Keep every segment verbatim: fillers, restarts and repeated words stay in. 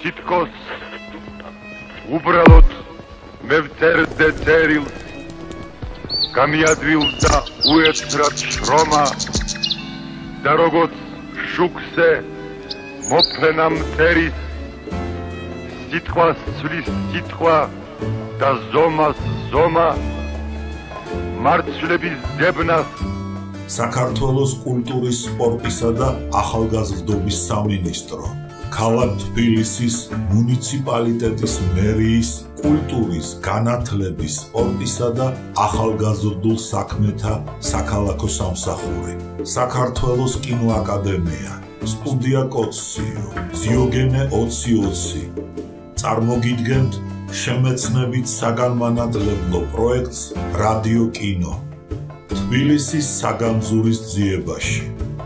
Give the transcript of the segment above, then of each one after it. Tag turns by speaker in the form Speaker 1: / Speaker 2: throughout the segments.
Speaker 1: თითქოს უბრალოდ მე ვწერდე წერილს გამიადვილდა უერთრად შრომა და როგორც შუქზე მოფენა მწერის სიტყვას ცვლის სიტყვა და ზომას ზომა მარცვლების გებნას
Speaker 2: საქართველოს კულტურის, სპორტისა და ახალგაზრდობის სამინისტრო, ქალაქ თბილისის მუნიციპალიტეტის მერიის კულტურის, განათლების, სპორტისა და ახალგაზრდულ საქმეთა საქალაქო სამსახური, საქართველოს კინოაკადემია, სტუდია კოციო, ზიოგენე ოცი ოცი. წარმოგიდგენთ შემეცნებით საგანმანათლებლო პროექტს რადიო კინო თბილისის საგანძურის ძიებაში.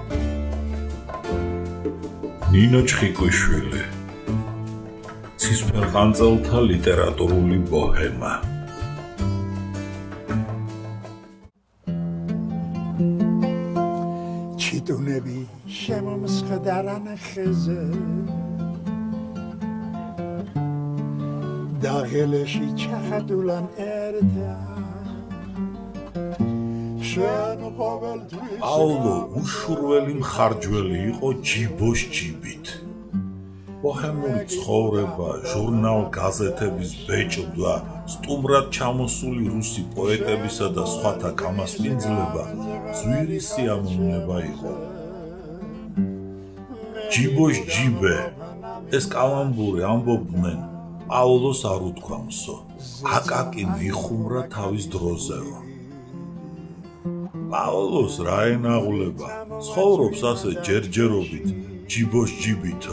Speaker 2: ნინო ჩხიკვიშვილი, ცისფერყანწელთა ლიტერატურული ბოჰემა.
Speaker 3: ჩიტუნები შემომსხდარან ხეზე და ღელეში ჩახადულან ერთა
Speaker 2: პაულო უშურველი მხარჯველი იყო ჯიბოს ჯიბით. ბოჰემური ცხოვრება, ჟურნალ გაზეთების ბეჭდვა, სტუმრად ჩამოსული რუსი პოეტებისა და სხვათა გამასპინძლება ძვირი სიამოვნება იყო. ჯიბოს ჯიბე, ეს კალამბური ამბობდნენ პაულოს არ უთქვამსო, აკაკი მიხუმრა თავის დროზეო. პაულოს რა ენაღვლება, ცხოვრობს ასე ჯერჯერობით ჯიბოს ჯიბითო.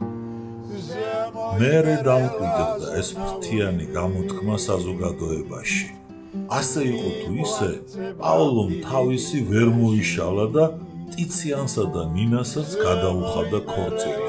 Speaker 2: მერე დამკვიდრდა ეს ფრთიანი გამოთქმა საზოგადოებაში. ასე იყო თუ ისე, პაულომ თავისი ვერ მოიშალა და ტიციანსა და ნინასაც გადაუხადა ქორწილი.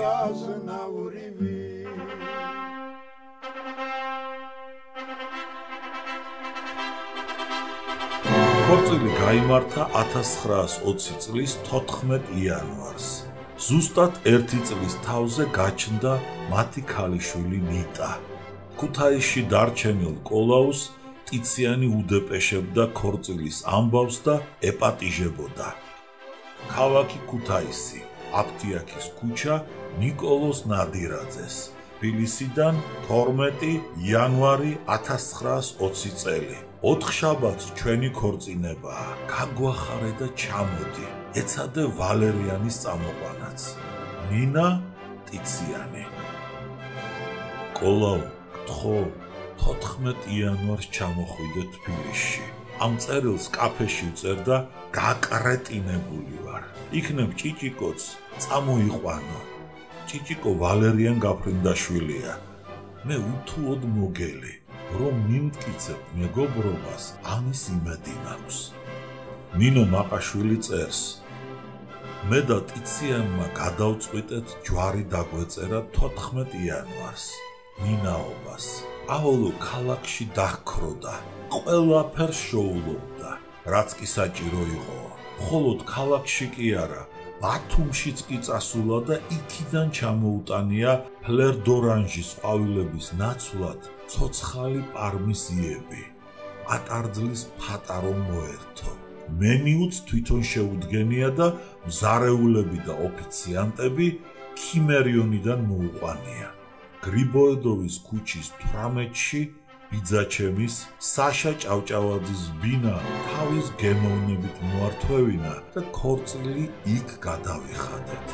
Speaker 2: ქორწილი გაიმართა ათას ცხრაას ოცი წლის თოთხმეტ იანვარს. ზუსტად ერთი წლის თავზე გაჩნდა მათი ქალიშვილი ნიტა. ქუთაისში დარჩენილ კოლაუს ტიციანი უდეპეშებდა ქორწილის ამბავს და ეპატიჟებოდა. ქალაქი ქუთაისი, აფთიაქის ქუჩა, ნიკოლოზ ნადირაძეს. თბილისიდან თორმეტი იანვარი ათას ცხრაას ოცი წელი. ოთხშაბათს ჩვენი ქორწინებაა, გაგვახარე და ჩამოდი, ეცადე ვალერიანის წამოყვანაც. ნინა ტიციანი. კოლაუ, გთხოვ, თოთხმეტ იანვარს ჩამოხვიდე თბილისში. ამ წერილს კაფეში ვწერდა გაკრეტინებული ვარ. იქნებ ჭიჭიკოც წამოიყვანო. ჭიჭიკო ვალერიან გაფრინდაშვილია. მე უთუოდ მოგელი. რომ მიმტკიცებ მეგობრობას, ამის იმედი მაქვს. ნინო მაყაშვილი წერს. მე და ტიციანმა გადავწყვიტეთ ჯვარი დაგვეწერა თოთხმეტ იანვარს. ნინაობას. პაულო ქალაქში დაჰქროდა. ყველაფერს შოულობდა, რაც კი საჭირო იყო. მხოლოდ ქალაქში კი არა, ბათუმშიც კი წასულა და იქიდან ჩამოუტანია ფლერდორანჟის ყვავილების ნაცვლად ცოცხალი პარმის იები. ატარძლის ფატარო მოერთო. მენიუც თვითონ შეუდგენია და მზარეულები და ოფიციანტები ქიმერიონიდან მოუყვანია. გრიბოედოვის ქუჩის თვრამეტში ბიძაჩემის საშა ჭავჭავაძის ბინა თავის გემოვნებით მოართვევინა და ქორწილი იქ გადავიხადეთ.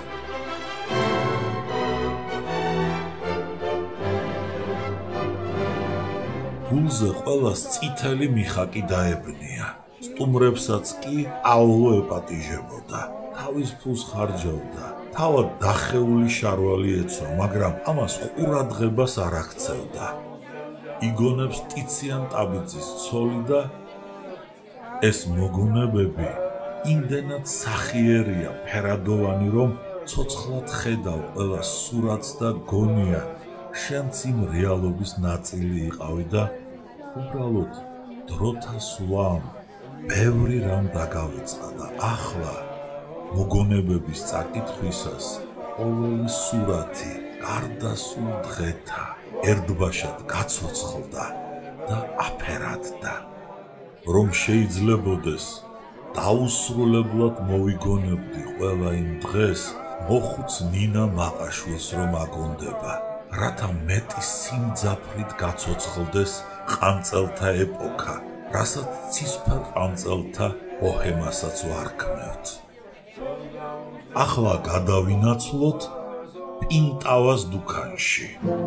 Speaker 2: გულზე ყველას წითელი მიხაკი დაებნია. სტუმრებსაც კი პაულო ეპატიჟებოდა. თავის ფულს ხარჯავდა. თავად დახეული შარვალი ეცვა, მაგრამ ამას ყურადღებას არ აქცევდა. იგონებს ტიციან ტაბიძის ცოლი და ეს მოგონებები იმდენად სახიერია, ფერადოვანი, რომ ცოცხლად ხედავ ყველა სურათს და გონია, შენც იმ რეალობის ნაწილი იყავი და უბრალოდ დროთა სვლამ ბევრი რამ დაგავიწყა და ახლა მოგონებების წაკითხვისას ყოველი სურათი გარდასულ დღეთა ერთბაშად გაცოცხლდა და აფერადდა, რომ შეიძლებოდეს დაუსრულებლად მოვიგონებდი ყველა იმ დღეს, მოხუც ნინა მაყაშვილს რომ აგონდება, რათა მეტი სიმძაფრით გაცოცხლდეს ყანწელთა ეპოქა, რასაც ცისფერ ყანწელთა ბოჰემასაც ვარქმევთ. ახლა გადავინაცვლოთ პინტავას დუქანში.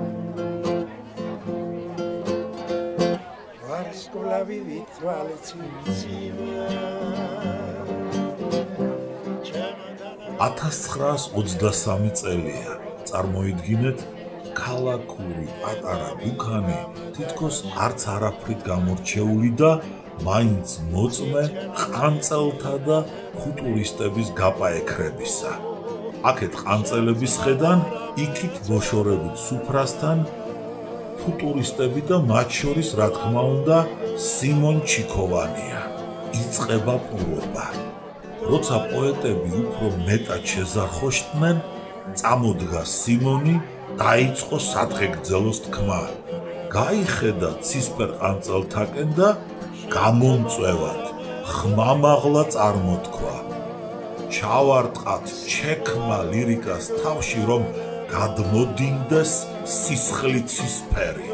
Speaker 2: ათას ცხრაას ოცდასამი წელია, წარმოიდგინეთ, ქალაქური პატარა დუქანი თითქოს არც არაფრით გამორჩეული და მაინც მოწმე ყანწელთა და ფუტურისტების გაპაექრებისა. აქეთ ყანწელების ხედან, იქით ბოშორებით სუფრასთან, ფუტურისტები და მათ შორის რა თქმა უნდა სიმონ ჩიქოვანია. იწყება პურობა. როცა პოეტები უფრო მეტად შეზარხოშდნენ, წამოდგა სიმონი, დაიწყო სადღეგრძელოს თქმა. გაიხედა ცისფერ ყანწელთაკენ და გამომწვევად ხმამაღლა წარმოთქვა. ჩავარტყათ ჩექმა ლირიკას თავში, რომ გადმოდინდეს სისხლით ცისფერი.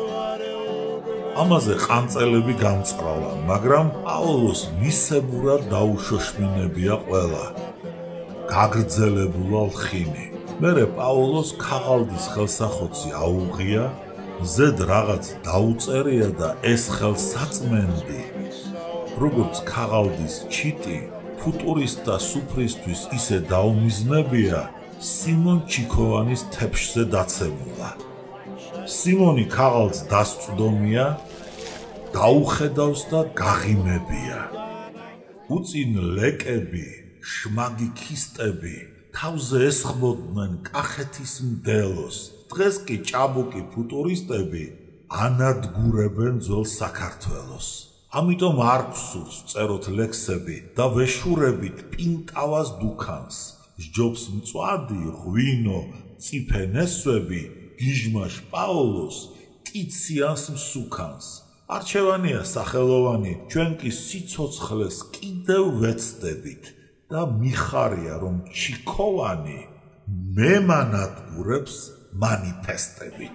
Speaker 2: ამაზე ყანწელები გამწყრალან, მაგრამ პაოლოს მისებურად დაუშოშმინებია ყველა. გაგრძელებულა ლხინი. მერე პაოლოს ქაღალდის ხელსახოცი აუღია, ზედ რაღაც დაუწერია და ეს ხელსაწმენდი, როგორც ქაღალდის ჩიტი, ფუტურისტთა სუფრისთვის ისე დაუმიზნებია, სიმონ ჩიქოვანის თეფშზე დაცემულა. სიმონი ქაღალდს დასწვდომია, დაუხედავს და გაღიმებია. უწინ ლეკები, შმაგი ქისტები თავზე ესხმოდნენ კახეთის მდელოს. დღეს კი ჭაბუკი ფუტურისტები ანადგურებენ ძველ საქართველოს. ამიტომ არ გვსურს წეროთ ლექსები და ვეშურებით პინტავას დუქანს. სჯობს მწვადი, ღვინო, წიფე ნესვები, გიჟმაშ პაოლოს, ტიციანს მსუქანს. არჩევანია სახელოვანი, ჩვენ კი სიცოცხლეს კიდევ ვეცდებით და მიხარია, რომ ჩიქოვანი მემანადგურებს მანიფესტებით.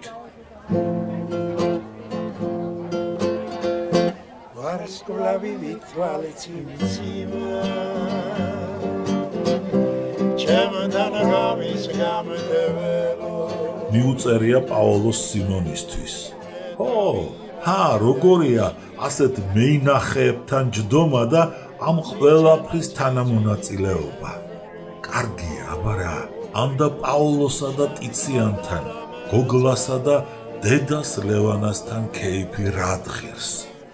Speaker 3: ვარსკვლავი ვითვალეთ იმციმა
Speaker 2: მიუწერია პაოლოს სიმონისთვის. ო, ჰა, როგორია ასეთ მეინახეებთან ჯდომა და ამ ყველაფრის თანამონაწილეობა. კარგია, აბარა, ამდა პაოლოსა და ტიციანთან, გოგლასა და დედას ლევანასთან ქეიფი რად ღირს.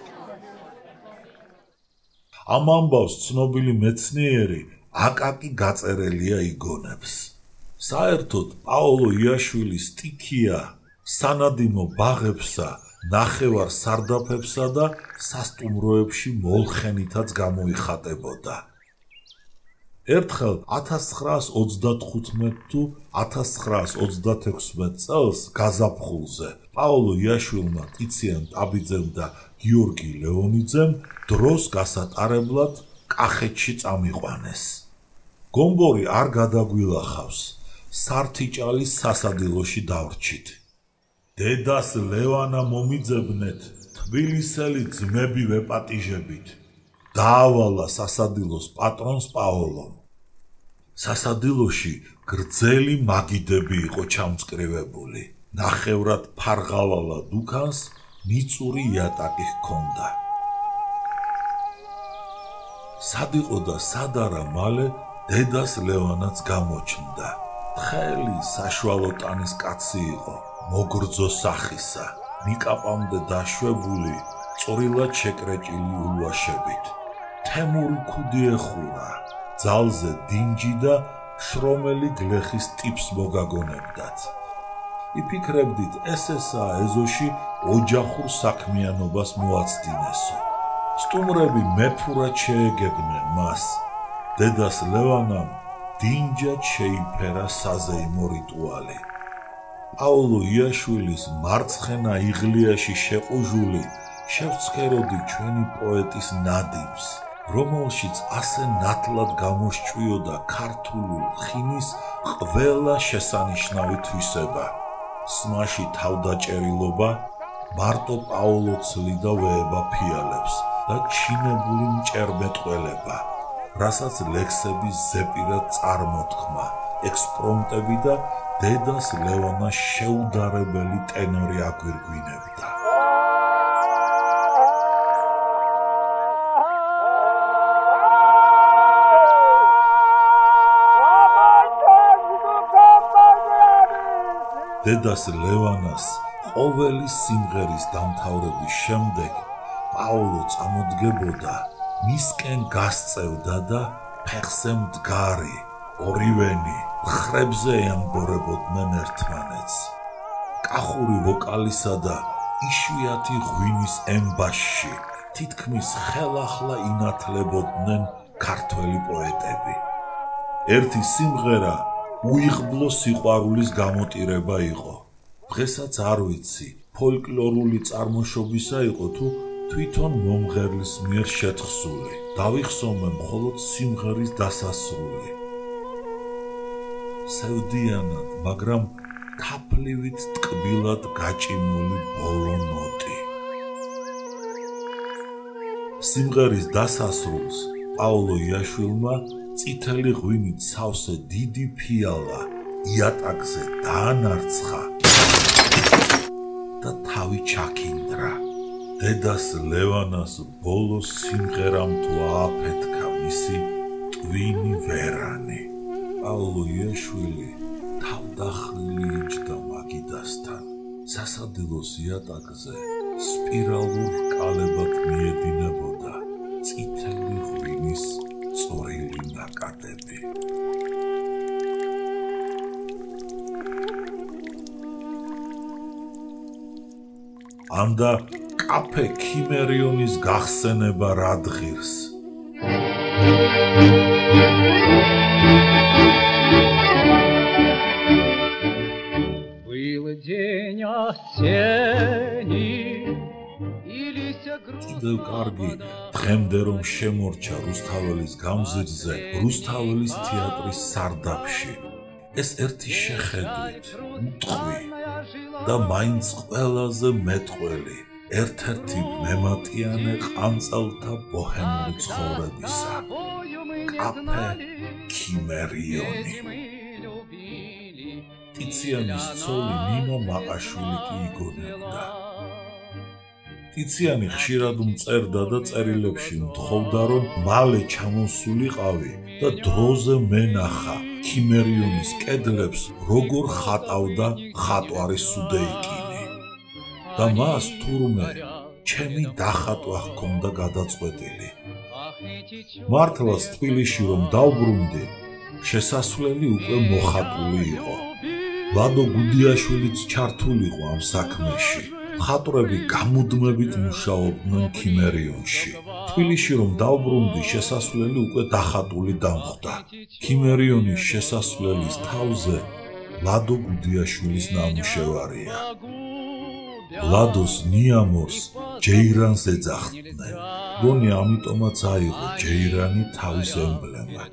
Speaker 2: ამ ამბავს ცნობილი მეცნიერი აკაკი გაწერელია იგონებს. საერთოდ პაოლო იაშვილის სტიქია სანადიმო ბაღებსა, ნახევარ სარდაფებსა და სასტუმროებში მოლხენითაც გამოიხატებოდა. ერთხელ ათას ცხრაას ოცდათხუთმეტ თუ ათას ცხრაას ოცდათექვსმეტ წელს გაზაფხულზე პაოლო იაშვილმა ტიციან ტაბიძემ და გიორგი ლეონიძემ დროს გასატარებლად კახეთში წამიყვანეს. გომბორი არ გადაგვილახავს, სართიჭალის სასადილოში დავრჩით. დედას ლევანა მომიძებნეთ, თბილისელი ძმები ვეპატიჟებით. დაავალა სასადილოს პატრონს პაოლომ. სასადილოში გრძელი მაგიდები იყო ჩამწკრივებული. ნახევრად ფარღავალა დუქანს მიწური იატაკი ჰქონდა. სად იყო და სად არა მალე დედას ლევანაც გამოჩნდა. თხელი საშუალო ტანის კაცი იყო, მოგრძო სახისა, მიკაპამდე დაშვებული, წვრილად შეკრეჭილი ულვაშებით. თემური ქუდი ეხურა, ძალზე დინჯი და შრომელი გლეხის ტიპს მოგაგონებდათ. იფიქრებდით, ეს ესაა ეზოში ოჯახურ საქმიანობას მოაცდინესო. სტუმრები მეფურად შეეგებნენ მას. დედას ლევანამ დინჯად შეიფერა საზეიმო რიტუალი. პაოლო იაშვილის მარცხენა იღლიაში შეყუჟული შევცქეროდი ჩვენი პოეტის ნადიმს, რომელშიც ასე ნათლად გამოსჭვიოდა ქართული ლხინის ყველა შესანიშნავი თვისება, სმაში თავდაჭერილობა, მარტო პაოლო ცლიდა ვეება ფიალებს და ჩინებული მჭერმეტყველება, რასაც ლექსების ზეპირად წარმოთქმა, ექსპრომტები და დედას ლევანას შეუდარებელი ტენორი აგვირგვინებდა. დედას ლევანას ყოველი სიმღერის დამთავრების შემდეგ პაოლო წამოდგებოდა, მისკენ გასწევდა და ფეხზე მდგარი ორივენი ხრებზე ეამბორებოდნენ ერთმანეთს. კახური ვოკალისა და იშვიათი ღვინის ემბაშში თითქმის ხელახლა ინათლებოდნენ ქართველი პოეტები. ერთი სიმღერა უიღბლო სიყვარულის გამოტირება იყო. დღესაც არ ვიცი, ფოლკლორული წარმოშობისა იყო თუ თვითონ მომღერლის მიერ შეთხსული. დავიხსოვე მხოლოდ სიმღერის დასასრული. სევდიანად, მაგრამ თაფლივით ტკბილად გაჭიმული ბოლო ნოტი. სიმღერის დასასრულს პაოლო იაშვილმა წითელი ღვინით სავსე დიდი ფიალა იატაკზე დაანარცხა და თავი ჩაქინდრა. დედას ლევანას ბოლო სიმღერამ თუ ააფეთქა მისი ტვინი ვერანი. პაოლო იაშვილი თავდახრილი იჯდა მაგიდასთან. სასადილოს იატაკზე სპირალურ რკალებად მიედინებოდა წითელი ღვინის წორილი ნაკადები. ანდა კაფე ქიმერიონის გახსენება რა დღირს. კიდევ კარგი დღემდე რომ შემორჩა რუსთაველის გამზირზე, რუსთაველის თეატრის სარდაფში. ეს ერთი შეხედვით, უტყვი და მაინც ყველაზე მეტყველი, ერთ-ერთი მემატიანე ყანწელთა ბოჰემური ცხოვრებისა. კაფე ქიმერიონი. ტიციანის ცოლი ნინო მაყაშვილი კი იგონებდა. ტიციანი ხშირად მწერდა და წერილებში მთხოვდა, რომ მალე ჩამოსულიყავი და დროზე მენახა ქიმერიონის კედლებს როგორ ხატავდა ხატვარი სუდეიკინი. და მას თურმე ჩემი დახატვა ჰქონდა გადაწყვეტილი. მართლაც თბილისში რომ დავბრუნდი, შესასვლელი უკვე მოხატული იყო. ლადო გუდიაშვილიც ჩართულიყო ამ საქმეში. მხატვრები გამუდმებით მუშაობდნენ ქიმერიონში. თბილისში რომ დავბრუნდი, შესასვლელი უკვე დახატული დამხვდა. ქიმერიონის შესასვლელის თავზე ლადო გუდიაშვილის ნამუშევარია. ლადოს ნიამორს ჯეირანს ეძახდნენ. გონი ამიტომაც აიღო ჯეირანი თავის ემბლემად.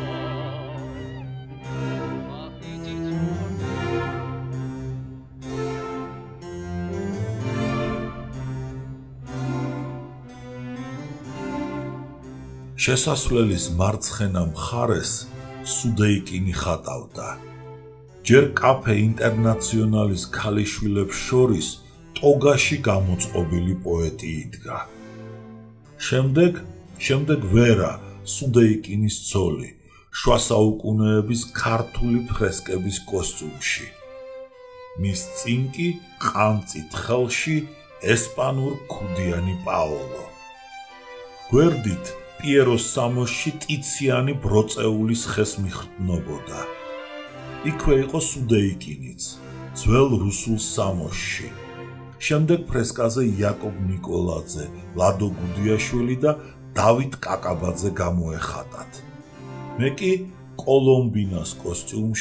Speaker 2: შესასვლელის მარცხენა მხარეს სუდეიკინი ხატავდა. ჯერ კაფე ინტერნაციონალის ქალიშვილებს შორის ტოგაში გამოწყობილი პოეტი იდგა. შემდეგ, შემდეგ ვერა, სუდეიკინის ცოლი, შუა საუკუნეების ქართული ფრესკების კოსტუმში. მის წინ კი ყანწით ხელში ესპანურ ქუდიანი პაოლო. გვერდით პიეროს სამოსში ტიციანი ბროწეულის ხეს მიხრტნობოდა. იქვე იყო სუდეიკინიც, ძველ რუსულ სამოსში. შემდეგ ფრესკაზე იაკობ ნიკოლაძე, ლადო გუდიაშვილი და დავით კაკაბაძე გამოეხატათ. მე კი კოლომბინას კოსტიუმში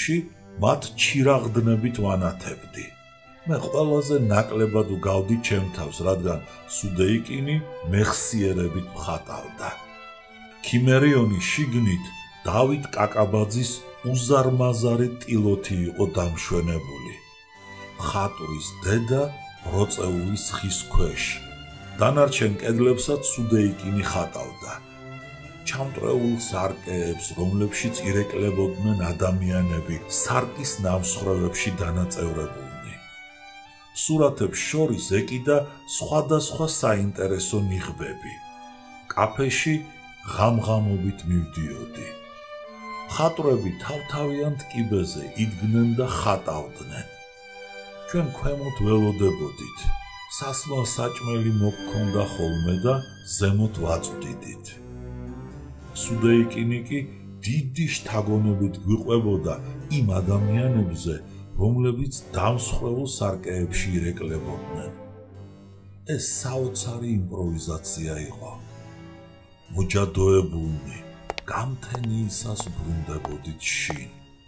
Speaker 2: მათ ჩირაღდნებით ვანათებდი. მე ყველაზე ნაკლებად ვგავდი ჩემ თავს, რადგან სუდეიკინი მეხსიერებით მხატავდა. ქიმერიონი შიგნით დავით კაკაბაძის უზარმაზარი ტილოთი იყო დამშვენებული. ხატურის დედა როწეულის ხის ქვეშ. დანარჩენ კედლებსაც სუდეიკინი ხატავდა. ჩამტვრეულ სარკეებს, რომლებშიც ირეკლებოდნენ ადამიანები, სარკის ნამსხვრევებში დანაწევრებულნი. სურათებს შორის ეკიდა სხვადასხვა საინტერესო ნიღბები. კაფეში ღამღამობით მივდიოდი. ხატვრები თავთავიანთ კიბეზე იდგნენ და ხატავდნენ. ჩვენ ქვემოთ ველოდებოდით. სასმელ საჭმელი მოგქონდა ხოლმე და ზემოთ ვაწვდიდით. სუდეიკინი კი დიდი შთაგონებით გვიყვებოდა იმ ადამიანებზე, რომლებიც დამსხვრევულ სარკეებში ირეკლებოდნენ. ეს საოცარი იმპროვიზაცია იყო. მოჯადოებულნი, გამთენიისას ბრუნდებოდით შინ.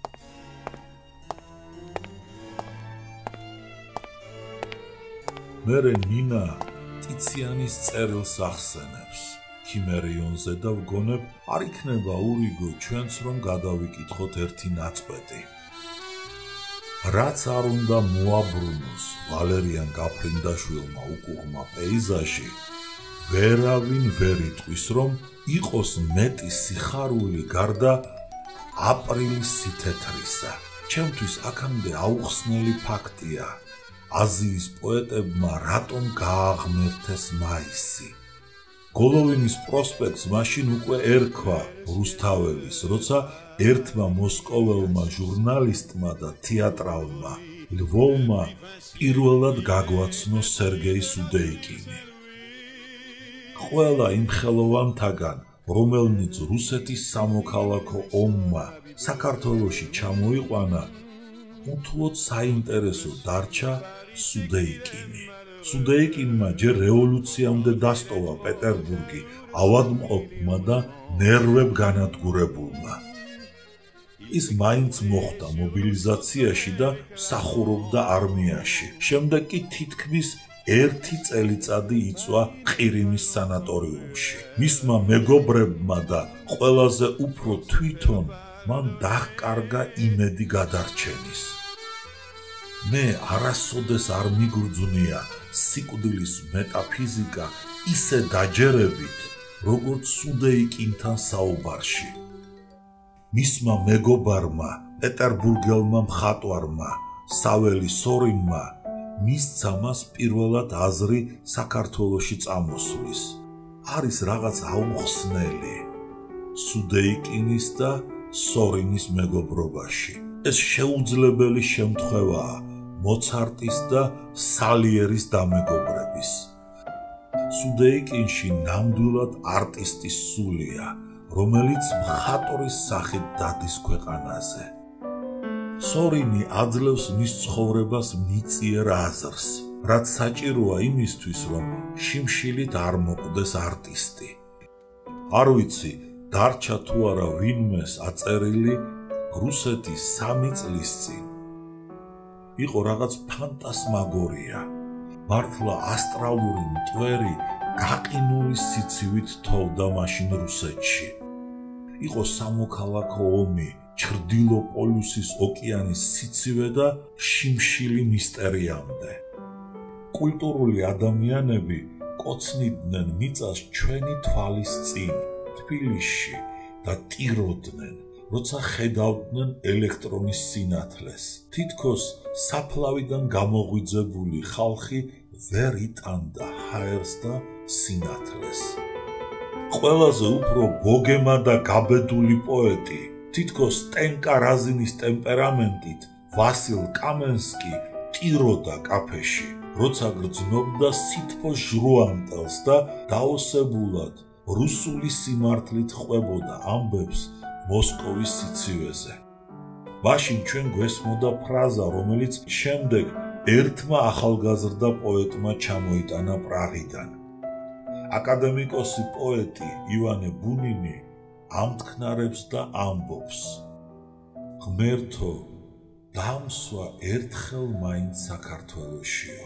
Speaker 2: მერე ნინა ტიციანის წერილს ახსენებს ქიმერიონზე და ვგონებ, არ იქნება ურიგო ჩვენც რომ გადავიკითხოთ ერთი ნაწყვეტი. რაც არ უნდა მოაბრუნოს ვალერიან გაფრინდაშვილმა უკუღმა პეიზაჟი, ვერავინ ვერ იტყვის, რომ იყოს მეტი სიხარული გარდა აპრილის სითეთრისა. ჩემთვის აქამდე აუხსნელი ფაქტია, აზიის პოეტებმა რატომ გააღმერთეს მაისი. გოლოვინის პროსპექტს მაშინ უკვე ერქვა რუსთაველის, როცა ერთმა მოსკოველმა ჟურნალისტმა და თეატრალმა ლვოვმა პირველად გაგვაცნო სერგეი სუდეიკინი. ყველა იმ ხელოვანთაგან, რომელნიც რუსეთის სამოქალაქო ომმა საქართველოში ჩამოიყვანა, უთუოდ საინტერესო დარჩა სუდეიკინი. სუდეიკინმა ჯერ რევოლუციამდე დასტოვა პეტერბურგი ავადმყოფმა და ნერვებ განადგურებულმა. ის მაინც მოხვდა მობილიზაციაში და მსახურობდა არმიაში. შემდეგ კი თითქმის ერთი წელიწადი იწვა ყირიმის სანატორიუმში. მისმა მეგობრებმა და ყველაზე უფრო თვითონ მან დაჰკარგა იმედი გადარჩენის. მე არასოდეს არ მიგრძვნია სიკვდილის მეტაფიზიკა ისე დაჯერებით, როგორც სუდეიკინთან საუბარში. მისმა მეგობარმა, პეტერბურგელმა მხატვარმა, საველი სორინმა მისცა მას პირველად აზრი საქართველოში წამოსვლის. არის რაღაც აუხსნელი სუდეიკინის და სორინის მეგობრობაში. ეს შეუძლებელი შემთხვევაა მოცარტის და სალიერის დამეგობრების. სუდეიკინში ნამდვილად არტისტის სულია, რომელიც მხატვრის სახით დადის ქვეყანაზე. სორინი აძლევს მის ცხოვრებას მიწიერ აზრს, რაც საჭიროა იმისთვის, რომ შიმშილით არ მოკვდეს არტისტი. არ ვიცი, დარჩა თუ არა ვინმეს აწერილი რუსეთის სამი წლის წინ. იყო რაღაც ფანტასმაგორია, მართლა ასტრალური მტვერი გაყინული სიცივით თოვდა მაშინ რუსეთში. იყო სამოქალაქო ომი, ჩრდილო პოლუსის ოკეანის სიცივე და შიმშილი მისტერიამდე. კულტურული ადამიანები კოცნიდნენ მიწას ჩვენი თვალის წინ, თბილისში და ტიროდნენ, როცა ხედავდნენ ელექტრონის სინათლეს. თითქოს საფლავიდან გამოღვიძებული ხალხი ვერ იტანდა ჰაერს და სინათლეს. ყველაზე უფრო ბოგემა და გაბედული პოეტი, თითქოს სტენკა რაზინის ტემპერამენტით, ვასილ კამენსკი ტიროდა კაფეში, როცა გრძნობდა სითბოს ჟრუანტელს და დაოსებულად რუსული სიმართლით ყვებოდა ამბებს მოსკოვის სიცივეზე. მაშინ ჩვენ გვესმოდა ფრაზა, რომელიც შემდეგ ერთმა ახალგაზრდა პოეტმა ჩამოიტანა პრაღიდან. აკადემიკოსი პოეტი ივანე ბუნინი ამთქნარებს და ამბობს: ღმერთო, დამსვა ერთხელ მაინც საქართველოშიო.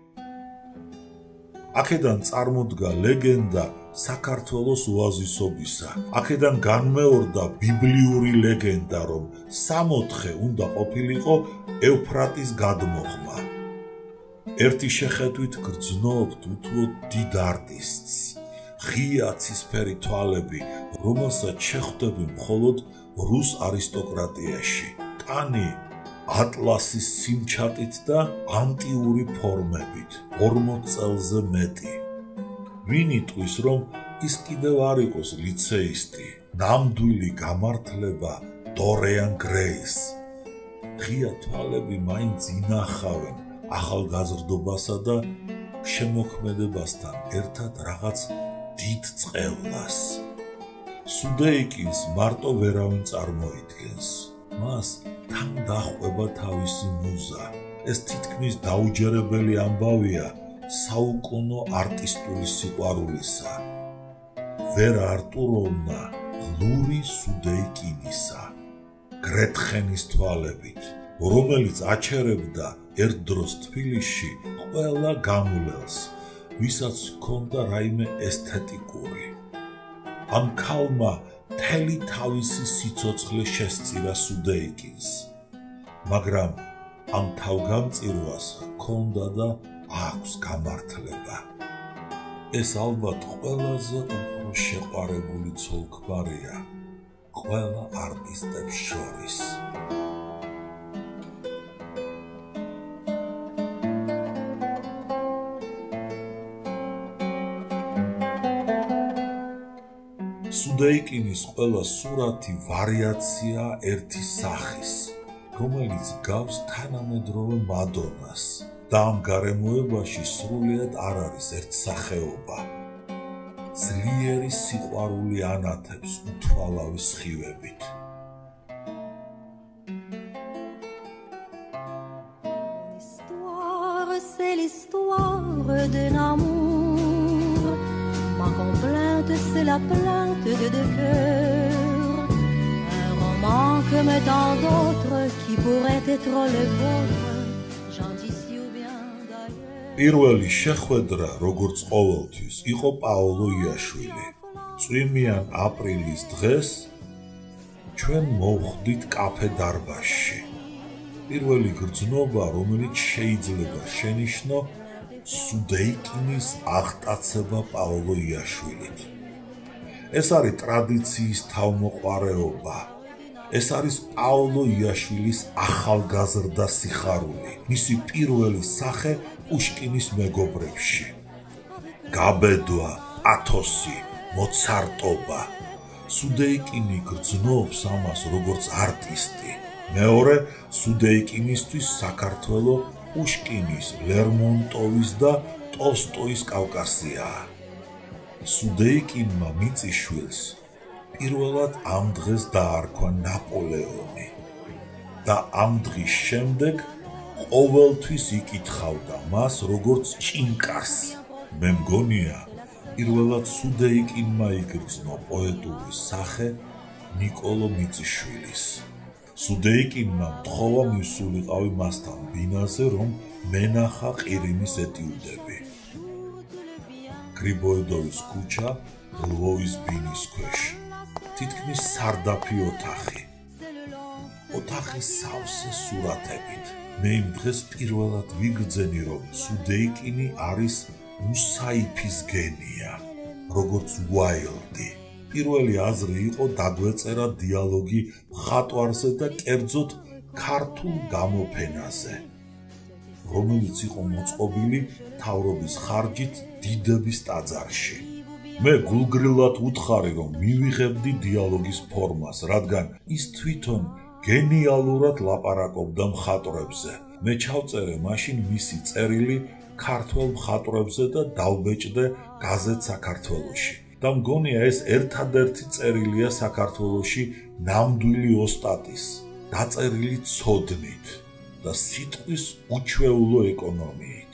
Speaker 2: აქედან წარმოდგა ლეგენდა საქართველოს ოაზისობისა. აქედან განმეორდა ბიბლიური ლეგენდა, რომ სამოთხე უნდა ყოფილიყო ევფრატის გადმოხმა. ერთი შეხედვით გრძნობთ უთუოდ დიდ არტისტს, ღია ცისფერი თვალები, რომელსაც შეხვდები მხოლოდ რუს არისტოკრატიაში. კანი ატლასის სიმჩატით და ანტიური ფორმებით, ორმოც წელზე მეტი. ვინ იტყვის, რომ ის კიდევ არ იყოს ლიცეისტი, ნამდვილი გამართლება დორიან გრეის. ღია თვალები მაინც ინახავენ ახალგაზრდობასა და შემოქმედებასთან ერთად რაღაც დიდ წყევლას. სუდეიკინს მარტო ვერავინ წარმოიდგენს. მას თან დაჰყვება თავისი მუზა. ეს თითქმის დაუჯერებელი ამბავია საუკუნო არტისტული სიყვარულისა. ვერა არტუროვნა ლური სუდეიკინისა, გრეთხენის თვალებით, რომელიც აჩერებდა ერთ დროს თბილისში ყველა გამულელს, ვისაც ჰქონდა რაიმე ესთეტიკური. ამ ქალმა მთელი თავისი სიცოცხლე შესწირა სუდეიკინს, მაგრამ ამ თავგამწირვას ჰქონდა და აქვს გამართლება. ეს ალბათ ყველაზე უფრო შეყვარებული ცოლ-ქმარია ყველა არტისტებს შორის. სუდეიკინის ყველა სურათი ვარიაცია ერთი სახის, რომელიც გავს თანამედროვე მადონას და ამ გარემოებაში სრულიად არ არის ერთსახეობა. ძლიერი სიყვარული ანათებს უთვალავი სხივებით.
Speaker 4: C'est l'histoire d'un amour. Ma complainte, c'est la plainte de deux cœurs. Un roman comme tant d'autres qui pourrait être le vôtre.
Speaker 2: პირველი შეხვედრა, როგორც ყოველთვის, იყო პაოლო იაშვილი. წვიმიან აპრილის დღეს ჩვენ მოვხვდით კაფე დარბაზში. პირველი გრძნობა, რომელიც შეიძლება შენიშნო სუდეიკინის აღტაცება პაოლო იაშვილით. ეს არის ტრადიციის თავმოყვარეობა. ეს არის პაოლო იაშვილის ახალგაზრდა სიხარული, მისი პირველი სახე პუშკინის მეგობრებში. გაბედვა, ათოსი, მოცარტობა. სუდეიკინი გრძნობს ამას როგორც არტისტი. მეორე, სუდეიკინისთვის საქართველო პუშკინის, ლერმონტოვის და ტოლსტოის კავკასიაა. სუდეიკინმა მიწიშვილს პირველად ამ დღეს დაარქვა ნაპოლეონი და ამ დღის შემდეგ ყოველთვის იკითხავდა მას როგორც ჭინკარს. მე მგონია, პირველად სუდეიკინმა იგრძნო პოეტური სახე ნიკოლო მიწიშვილის. სუდეიკინმა მთხოვა მისულიყავი მასთან ბინაზე, რომ მენახა ყირიმის ეტიუდები. გრიბოედოვის ქუჩა, ლვოვის ბინის ქვეშ. თითქმის სარდაფი ოთახი. ოთახის სავსე სურათებით. მე იმ დღეს პირველად ვიგრძენი, რომ სუდეიკინი არის უსაიფის გენია, როგორც უაილდი. პირველი აზრი იყო დაგვეწერა დიალოგი მხატვარზე და კერძოდ ქართულ გამოფენაზე, რომელიც იყო მოწყობილი მთავრობის ხარჯით დიდების ტაძარში. მე გულგრილად უთხარი, რომ მივიღებდი დიალოგის ფორმას, რადგან ის თვითონ გენიალურად ლაპარაკობდა მხატვრებზე. მე ჩავწერე მაშინ მისი წერილი ქართველ მხატვრებზე და დავბეჭდე გაზეთ საქართველოში. და მგონია ეს ერთადერთი წერილია საქართველოში ნამდვილი ოსტატის, დაწერილი ცოდნით და სიტყვის უჩვეულო ეკონომიით.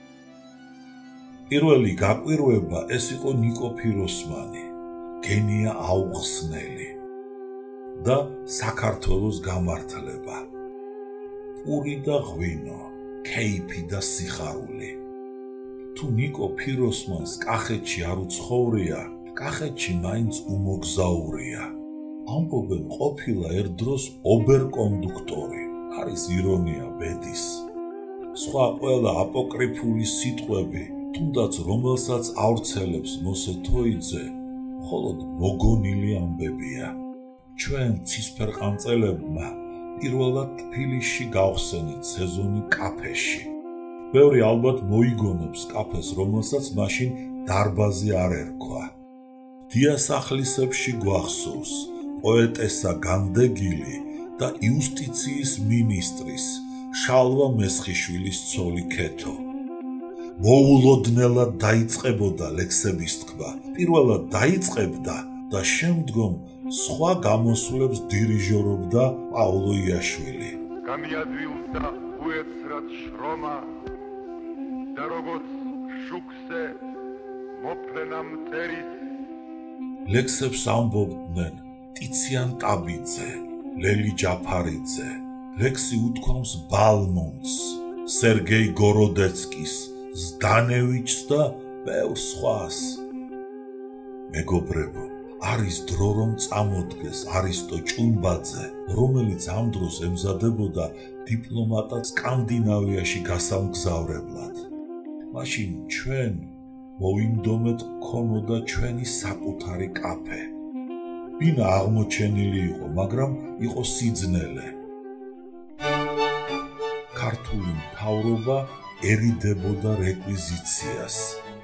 Speaker 2: პირველი გაკვირვება ეს იყო ნიკო ფიროსმანი, გენია აუხსნელი და საქართველოს გამართლება. პური და ღვინო, ქეიფი და სიხარული. თუ ნიკო ფიროსმანს კახეთში არ უცხოვრია, კახეთში მაინც უმოგზაურია. ამბობენ ყოფილა ერთ დროს ობერკონდუქტორი, არის ირონია ბედის. სხვა ყველა აპოკრიფული სიტყვები, თუნდაც რომელსაც ავრცელებს მოსე თოიძე, მხოლოდ მოგონილი ამბებია. ჩვენ ცისფერყანწელებმა პირველად თბილისში გავხსენით სეზონი კაფეში. ბევრი ალბათ მოიგონებს კაფეს, რომელსაც მაშინ დარბაზი არ ერქვა. დიასახლისებში გვახსოვს პოეტესა განდეგილი და იუსტიციის მინისტრის შალვა მესხიშვილის ცოლი ქეთო. მოულოდნელად დაიწყებოდა ლექსების თქმა, პირველად დაიწყებდა და შემდგომ სხვა გამოსვლებს დირიჟორობდა პაოლო იაშვილი.
Speaker 1: Გამიადვილდა უეცრად შრომა და როგორც შუქზე მოფრენა მტერის.
Speaker 2: ლექსებს ამბობდნენ ტიციან ტაბიძე, ლელი ჯაფარიძე, ლექსი უთქვამს ბალმონტს, სერგეი გოროდეცკის, ზდანევიჩს და ბევრ სხვას. მეგობრებო, არის დრო რომ წამოდგეს არისტო ჭუმბაძე, რომელიც ამ დროს ემზადებოდა დიპლომატად სკანდინავიაში გასამგზავრებლად. მაშინ ჩვენ მოვინდომეთ ქონოდა ჩვენი საკუთარი კაფე. ბინა აღმოჩენილი იყო, მაგრამ იყო სიძნელე. ქართული მთავრობა ერიდებოდა რეკვიზიციას.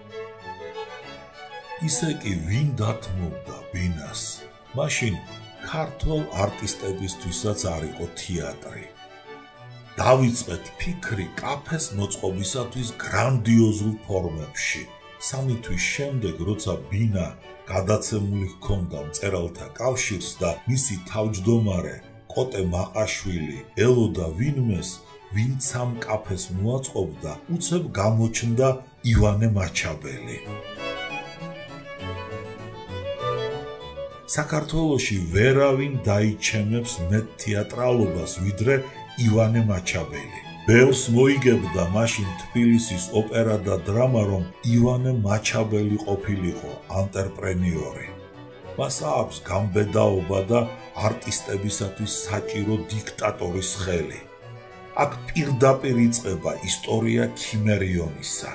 Speaker 2: ისე კი ვინ დათმობდა ბინას, მაშინ ქართულ არტისტებისთვისაც არ იყო თეატრი. დავიწყეთ ფიქრი კაფეს მოწყობისათვის გრანდიოზულ ფორმებში. სამი თვის შემდეგ, როცა ბინა გადაცემული ჰქონდა მწერალთა კავშირს და მისი თავმჯდომარე კოტე მაყაშვილი ელოდა ვინმეს, ვინც ამ კაფეს მოაწყობდა, უცებ გამოჩნდა ივანე მაჩაბელი. საქართველოში ვერავინ დაიჩემებს მეტ თეატრალობას, ვიდრე ივანე მაჩაბელი. ბევრს მოიგებდა მაშინ თბილისის ოპერა და დრამა, რომ ივანე მაჩაბელი ყოფილიყო ანტრეპრენიორი. მას აქვს გამბედაობა და არტისტებისათვის საჭირო დიქტატორის ხელი. აქ პირდაპირ იწყება ისტორია ქიმერიონისა.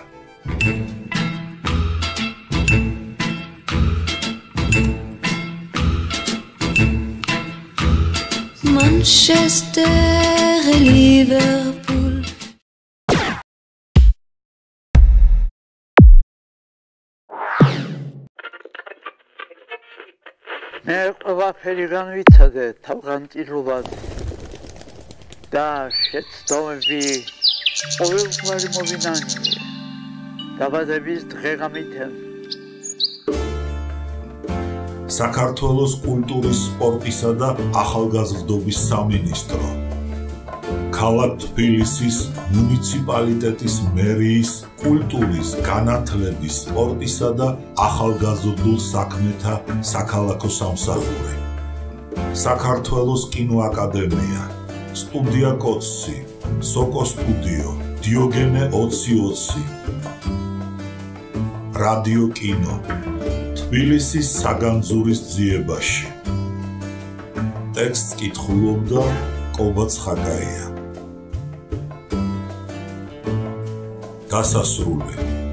Speaker 4: Manchester et Liverpool.
Speaker 5: მე ყველაფერი განვიცადე თავგანწირულად და შეცდომები ყოველგვარი მოვინანიე. დაბადების დღე-ღამითენ
Speaker 2: საქართველოს კულტურის, სპორტისა და ახალგაზრდობის სამინისტრო, ქალაქ თბილისის მუნიციპალიტეტის მერიის კულტურის, განათლების, სპორტისა და ახალგაზრდულ საქმეთა საქალაქო სამსახური, საქართველოს კინოაკადემია, სტუდია კოცსი, სოკო სტუდიო, დიოგენე ოცი ოცი, რადიო კინო, თბილისის საგანძურის ძიებაში. ტექსტს კითხულობდა კობა ცხაგაია. დასასრული